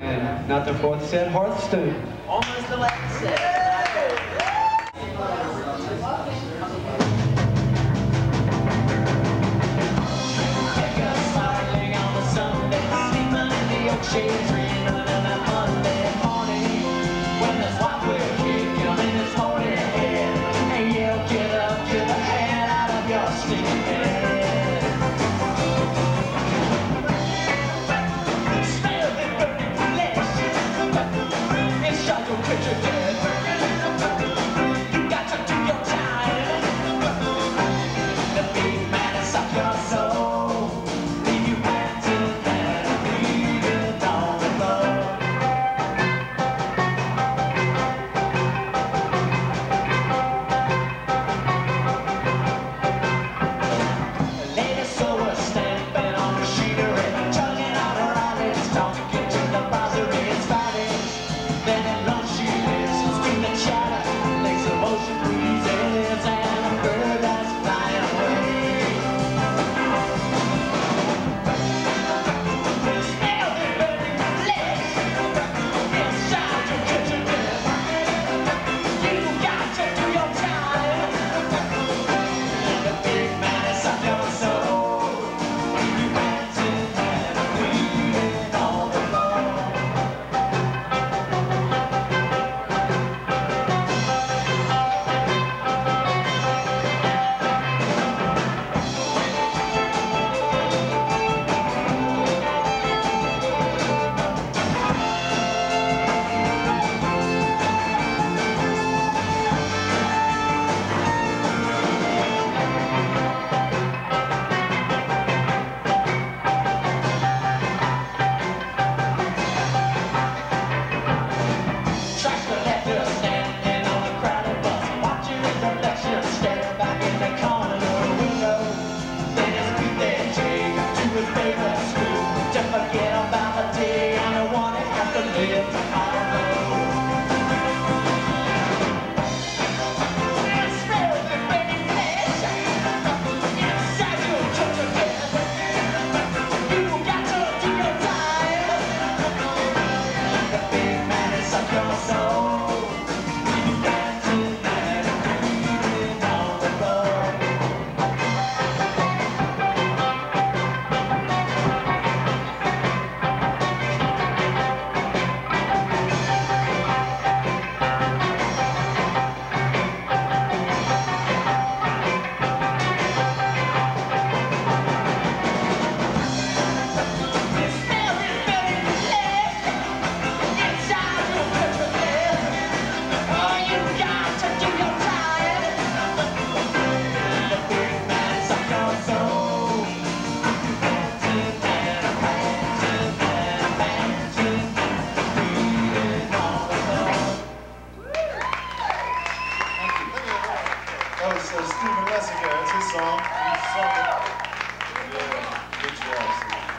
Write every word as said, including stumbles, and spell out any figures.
And not the fourth set, Hearthstone. Almost the last set. Shades rain on a Monday morning when the swap will kick you in its morning head and you'll get up, get the hand out of your stinking head. Smell the burning flesh, it's shot your picture dead. You got to do your time. The big man has sucked your soul, leave you panting and bleeding. That was uh, Stephen Lessick, that's his song. He's sung it. Yeah, good job, Steve.